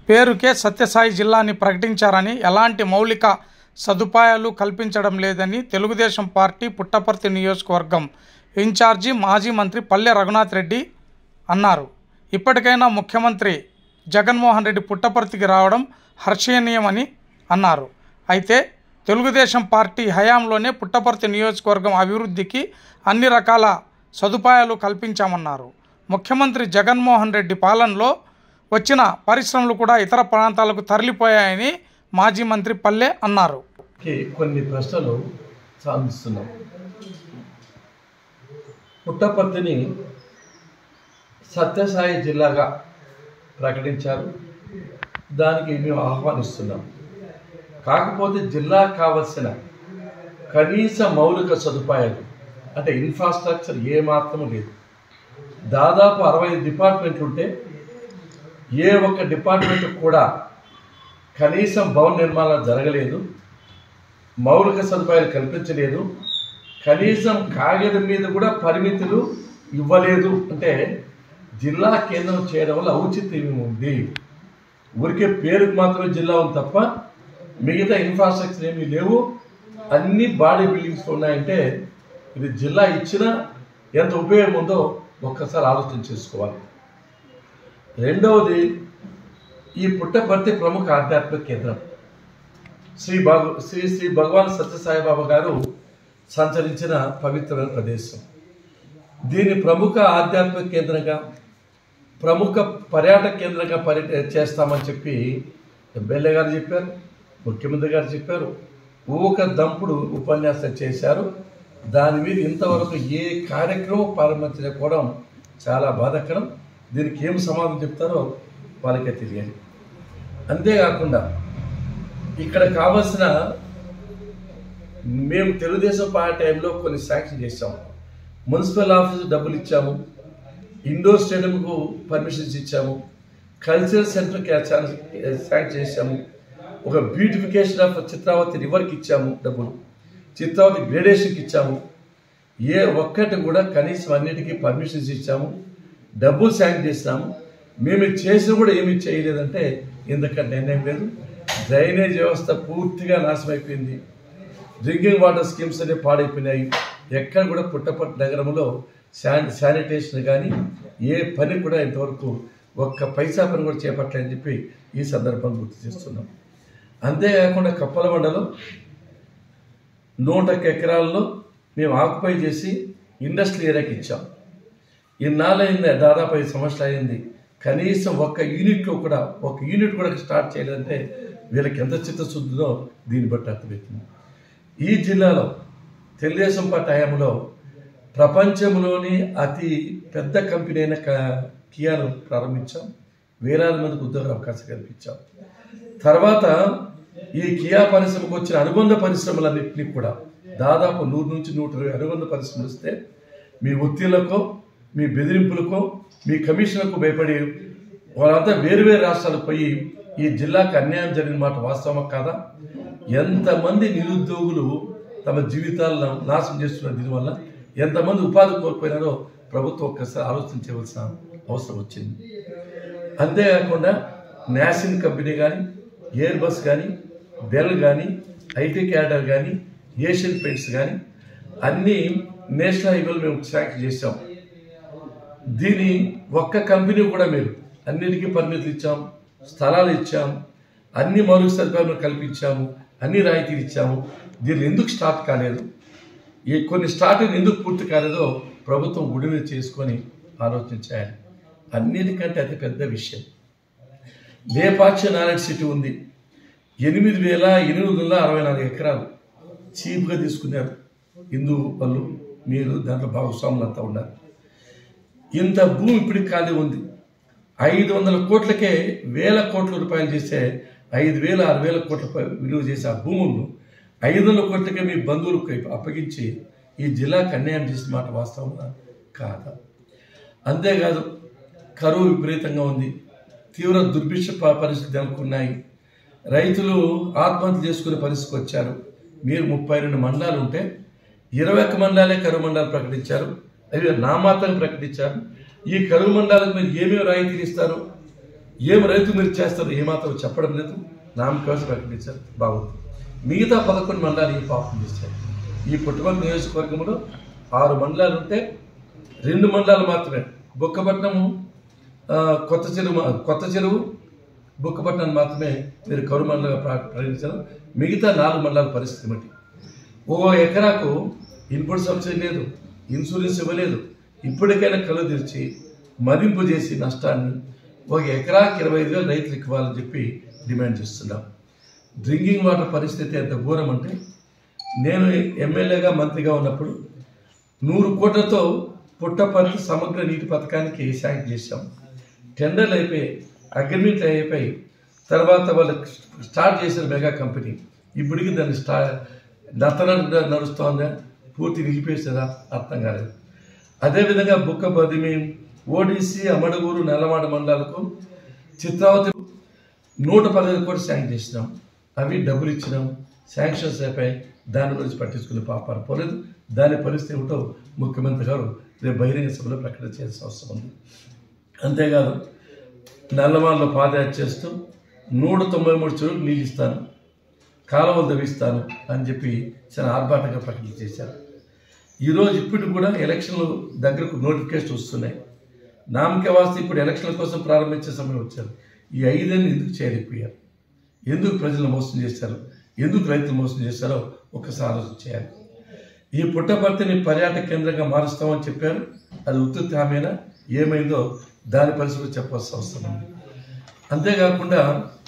పేరుకే సత్యసాయి జిల్లాని ప్రకటించారని, ఎలాంటి మౌలిక సదుపాయాలు కల్పించడం లేదని తెలుగుదేశం పార్టీ పుట్టపర్తి నియోజకవర్గం ఇన్ఛార్జి మాజీ మంత్రి పల్లె రఘునాథ్ రెడ్డి అన్నారు. ఇప్పటికైనా ముఖ్యమంత్రి జగన్మోహన్ రెడ్డి పుట్టపర్తికి రావడం హర్షణీయమని అన్నారు. అయితే తెలుగుదేశం పార్టీ హయాంలోనే పుట్టపర్తి నియోజకవర్గం అభివృద్ధికి అన్ని రకాల సదుపాయాలు కల్పించామన్నారు. ముఖ్యమంత్రి జగన్మోహన్ రెడ్డి పాలనలో వచ్చిన పరిశ్రమలు కూడా ఇతర ప్రాంతాలకు తరలిపోయాయని మాజీ మంత్రి పల్లె అన్నారు. కొన్ని ప్రశ్నలు సాధిస్తున్నాం. పుట్టపర్తిని సత్యసాయి జిల్లాగా ప్రకటించారు. దానికి మేము ఆహ్వానిస్తున్నాం. కాకపోతే జిల్లాకు కావలసిన కనీస మౌలిక సదుపాయాలు అంటే ఇన్ఫ్రాస్ట్రక్చర్ ఏమాత్రం లేదు. దాదాపు 65 డిపార్ట్మెంట్లు ఉంటే ఏ ఒక్క డిపార్ట్మెంట్ కూడా కనీసం భవన నిర్మాణాలు జరగలేదు, మౌలిక సదుపాయాలు కల్పించలేదు, కనీసం కాగితం మీద కూడా పరిమితులు ఇవ్వలేదు. అంటే జిల్లా కేంద్రం చేయడం వల్ల ఔచిత్యం ఉంది. ఊరికే పేరుకు మాత్రమే జిల్లా ఉంది తప్ప మిగతా ఇన్ఫ్రాస్ట్రక్చర్ ఏమీ లేవు. అన్ని బాడీ బిల్డింగ్స్ ఉన్నాయంటే ఇది జిల్లా ఇచ్చిన ఎంత ఉపయోగం ఉందో ఒక్కసారి ఆలోచన చేసుకోవాలి. రెండవది, ఈ పుట్టపర్తి ప్రముఖ ఆధ్యాత్మిక కేంద్రం. శ్రీ భగవాన్ సత్యసాయిబాబా గారు సంచరించిన పవిత్రమైన ప్రదేశం. దీన్ని ప్రముఖ ఆధ్యాత్మిక కేంద్రంగా, ప్రముఖ పర్యాటక కేంద్రంగా చేస్తామని చెప్పి ఎమ్మెల్యే గారు చెప్పారు, ముఖ్యమంత్రి గారు చెప్పారు, ఊక దంపుడు ఉపన్యాసం చేశారు. దాని మీద ఇంతవరకు ఏ కార్యక్రమం ప్రారంభించకపోవడం చాలా బాధాకరం. దీనికి ఏం సమాధానం చెప్తారో వాళ్ళకే తెలియాలి. అంతేకాకుండా ఇక్కడ కావాల్సిన మేము తెలుగుదేశం పార్టీ టైంలో కొన్ని శాంక్షన్ చేశాము. మున్సిపల్ ఆఫీసు డబ్బులు ఇచ్చాము, ఇండోర్ స్టేడియంకు పర్మిషన్స్ ఇచ్చాము, కల్చరల్ సెంటర్కి శాంక్షన్ చేశాము, ఒక బ్యూటిఫికేషన్ ఆఫ్ చిత్రావతి రివర్కి ఇచ్చాము డబ్బులు, చిత్రావతి గ్రేడేషన్కి ఇచ్చాము. ఏ ఒక్కటి కూడా కనీసం అన్నిటికీ పర్మిషన్స్ ఇచ్చాము, డబ్బులు శాంక్షన్ చేసినాము. మేము చేసిన కూడా ఏమీ చేయలేదంటే ఎందుకంటే నిర్ణయం లేదు. డ్రైనేజ్ వ్యవస్థ పూర్తిగా నాశనం అయిపోయింది. డ్రింకింగ్ వాటర్ స్కీమ్స్ అనేవి పాడైపోయినాయి. ఎక్కడ కూడా పుట్టపర్తి నగరంలో శానిటేషన్ కానీ ఏ పని కూడా ఇంతవరకు ఒక్క పైసా పని కూడా చేపట్టలేని చెప్పి ఈ సందర్భంగా గుర్తు చేస్తున్నాం. అంతేకాకుండా కప్పల మండలం 100 ఎకరాల్లో మేము ఆక్యుపై చేసి ఇండస్ట్రియల్ ఏరియాకి ఇచ్చాం. ఇన్నాళ్ళైంది, దాదాపు 5 సంవత్సరాలు అయింది. కనీసం ఒక్క యూనిట్ కూడా స్టార్ట్ చేయాలంటే వీళ్ళకి ఎంత చిత్తశుద్ధిలో దీన్ని బట్టి అర్థమవుతుంది. ఈ జిల్లాలో తెలుగుదేశం పార్టీ హయాంలో ప్రపంచంలోని అతి పెద్ద కంపెనీ అయిన కియాను ప్రారంభించాం. వేలాది మందికి ఉద్యోగ అవకాశం కల్పించాం. తర్వాత ఈ కియా పరిశ్రమకు వచ్చిన అనుబంధ పరిశ్రమలన్నింటినీ కూడా దాదాపు 100 నుంచి 120 అనుబంధ పరిశ్రమలు ఇస్తే మీ ఒత్తిళ్లకో, మీ బెదిరింపులకో, మీ కమిషన్లకు భయపడి వాళ్ళంతా వేరువేరు రాష్ట్రాలకు పోయి ఈ జిల్లాకు అన్యాయం జరిగిన మాట వాస్తవం కాదా? ఎంతమంది నిరుద్యోగులు తమ జీవితాలను నాశనం చేస్తున్న దీనివల్ల ఎంతమంది ఉపాధి కోల్పోయినారో ప్రభుత్వం ఒక్కసారి ఆలోచన చేయవలసిన అవసరం వచ్చింది. అంతేకాకుండా నాసిన్ కంపెనీ కానీ, ఎయిర్ బస్ కానీ, డెల్ కానీ, ఐటీ క్యాడర్ కానీ, ఏషియన్ పెయింట్స్ కానీ అన్నీ నేషనల్ హైవేలు మేము శాంక్షన్ చేసాం. దీని ఒక్క కంపెనీ కూడా మీరు అన్నిటికీ పరిమితులు ఇచ్చాం, స్థలాలు ఇచ్చాం, అన్ని మౌలిక సదుపాయాలు కల్పించాము, అన్ని రాయితీలు ఇచ్చాము. దీన్ని ఎందుకు స్టార్ట్ కాలేదు, కొన్ని స్టార్టింగ్ ఎందుకు పూర్తి కాలేదో ప్రభుత్వం గుడి మీద చేసుకొని ఆలోచించాలి. అన్నిటికంటే అతి పెద్ద విషయం లేపాక్షి నాలెడ్జ్ సిటీ ఉంది. 8,864 ఎకరాలు చీప్గా తీసుకున్నారు హిందూ వాళ్ళు, మీరు దాంట్లో భాగస్వాములు అంతా ఉన్నారు. ఇంత భూమి ఇప్పటికి ఖాళీ ఉంది. 500 కోట్లకే 1,000 కోట్ల రూపాయలు చేసే 5,000, 6,000 కోట్ల విలువ చేసే ఆ భూములను 500 కోట్లకే మీ బంధువులకు అప్పగించి ఈ జిల్లాకు అన్యాయం చేసిన మాట వాస్తవంగా కాదా? అంతేకాదు, కరువు విపరీతంగా ఉంది, తీవ్ర దుర్భిక్ష పరిస్థితులు నెలకొన్నాయి, రైతులు ఆత్మహత్య చేసుకునే పరిస్థితికి వచ్చారు. మీరు 32 మండలాలు ఉంటే 21 మండలాలే కరువు మండలాలు ప్రకటించారు. అవి నామాత్రం ప్రకటించారు. ఈ కరువు మండలాలకు మీరు ఏమేమి రాయితీలు ఇస్తారు? ఏం రైతు మీరు చేస్తారు ఏమాత్రం చెప్పడం లేదు, నామకావసి ప్రకటించారు, బాగుంది. మిగతా 11 మండలాలు ఈ పాపం చేశారు. ఈ పుట్టపర్తి నియోజకవర్గంలో 6 మండలాలు ఉంటే 2 మండలాలు మాత్రమే, బుక్కపట్నము, కొత్త చెరువు, బుక్కపట్నం మాత్రమే మీరు కౌరు మండలంగా ప్రకటించారు. మిగతా 4 మండలాల పరిస్థితి బట్టి 1 ఎకరాకు ఇన్పుట్ సబ్సిడీ లేదు, ఇన్సూరెన్స్ ఇవ్వలేదు. ఇప్పటికైనా కళ్ళు తెరిచి మదింపు చేసి నష్టాన్ని 1 ఎకరాకి 25,000 రైతులకు ఇవ్వాలని చెప్పి డిమాండ్ చేస్తున్నాం. డ్రింకింగ్ వాటర్ పరిస్థితి ఎంత ఘోరం అంటే, నేను ఎమ్మెల్యేగా మంత్రిగా ఉన్నప్పుడు 100 కోట్లతో పుట్టపర్తి సమగ్ర నీటి పథకానికి శాంక్షన్ చేశాం. టెండర్లు అయిపోయి, అగ్రిమెంట్లు అయిపోయి, తర్వాత వాళ్ళు స్టార్ట్ చేసిన మెగా కంపెనీ ఇప్పటికీ దాన్ని నత్తన నడుస్తోందా, పూర్తి నిలిపేసేదా అర్థం కాలేదు. అదేవిధంగా బుక్కపర్తి, ఓడిసి, అమడగూరు, నల్లమాడ మండలాలకు చిత్రావతి 115 కోట్లు శాంక్షన్ చేసినాం. అవి డబ్బులు ఇచ్చినాం, శాంక్షన్స్ అయిపోయి, దాని గురించి పట్టించుకునే పాపాలు పోలేదు. దాని పరిస్థితి ఏమిటో ముఖ్యమంత్రి గారు రేపు బహిరంగ సభలో ప్రకటన చేయాల్సిన అవసరం ఉంది. అంతేకాదు నల్లమాలలో పాదయాత్ర చేస్తూ 193 చెరువులు నీళ్ళు ఇస్తాను, కాలువలు తవ్విస్తాను అని చెప్పి చాలా ఆర్భాటంగా ప్రకటన చేశారు. ఈరోజు ఇప్పటికి కూడా ఎలక్షన్లు దగ్గరకు నోటిఫికేషన్ వస్తున్నాయి. నామకే వాస్తే ఇప్పుడు ఎలక్షన్ల కోసం ప్రారంభించే సమయం వచ్చారు. ఈ 5 ఏళ్ళు ఎందుకు చేయలేకపోయారు? ఎందుకు ప్రజలను మోసం చేశారు? ఎందుకు రైతులు మోసం చేశారో ఒకసారి ఆలోచన చేయాలి. ఈ పుట్టపర్తిని పర్యాటక కేంద్రంగా మారుస్తామని చెప్పారు. అది ఉత్తుత్తి హామీనా, ఏమైందో దాని పరిస్థితి చెప్పాల్సిన అవసరం ఉంది. అంతేకాకుండా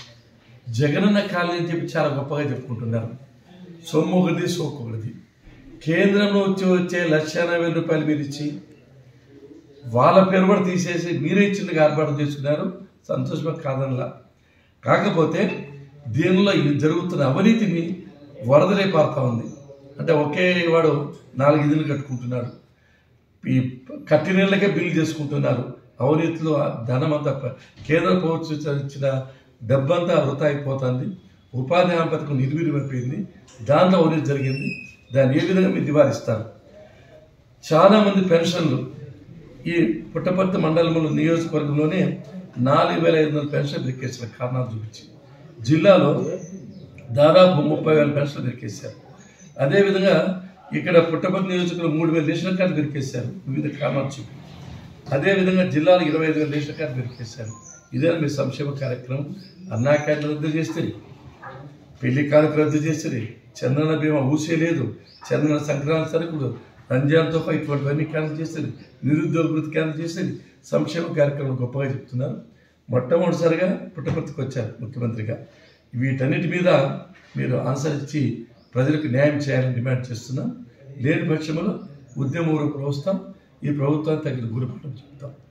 జగనన్న కాలనీ అని చెప్పి చాలా గొప్పగా చెప్పుకుంటున్నారు. సొమ్ము ఒకటి, సోకు ఒకటి. కేంద్రంలో వచ్చే 1,40,000 రూపాయలు మీరు ఇచ్చి వాళ్ళ పేరు కూడా తీసేసి మీరే ఇచ్చిందిగా ఆర్భాటం చేసుకున్నారు. సంతోషమే కాదనలా. కాకపోతే దీనిలో జరుగుతున్న అవినీతిని వరదలే పారుతా ఉంది. అంటే ఒకే వాడు 4 ఇల్లులు కట్టుకుంటున్నాడు, ఈ కట్టి నీళ్ళకే బిల్లు చేసుకుంటున్నారు. అవినీతిలో ధనం అంతా కేంద్ర ప్రభుత్వం ఇచ్చిన డబ్బంతా వృధా అయిపోతుంది. ఉపాధి హామీ పథకం నిర్వీర్యమైపోయింది. దాంట్లో అవినీతి జరిగింది. దాన్ని ఏ విధంగా మీరు నివారిస్తారు? చాలామంది పెన్షన్లు ఈ పుట్టపర్తి మండలంలో నియోజకవర్గంలోనే 4,500 పెన్షన్ దొరికేసిన కారణాలు చూపించి జిల్లాలో దాదాపు 30,000 పెన్షన్లు దొరికేశారు. అదేవిధంగా ఇక్కడ పుట్టపర్తి నియోజకవర్గంలో 3,000 రేషన్ కార్డు దొరికేశారు వివిధ కారణాలు చూపి. అదేవిధంగా జిల్లాలో 25,000 రేషన్ కార్డు దొరికేశారు. ఇదే మీ సంక్షేమ కార్యక్రమం. అన్నా క్యాంటీన్లు రద్దు చేస్తుంది, పెళ్లి కానుక రద్దు చేస్తుంది, చంద్రన బీమా ఊసే లేదు, చంద్రన సంక్రాంతి సరుకులు, రంజాన్తో ఇటువంటివన్నీ క్యాన్సిల్ చేస్తుంది, నిరుద్యోగ వృత్తి క్యాన్సిల్ చేస్తుంది. సంక్షేమ కార్యక్రమం గొప్పగా చెప్తున్నారు. మొట్టమొదటిసారిగా పుట్టపర్తికి వచ్చారు ముఖ్యమంత్రిగా. వీటన్నిటి మీద మీరు ఆన్సర్ ఇచ్చి ప్రజలకు న్యాయం చేయాలని డిమాండ్ చేస్తున్నాం. లేని పక్షంలో ఉద్యమ రూపంలో వస్తాం. ఈ ప్రభుత్వానికి తగిన గురిపటం చెప్తాం.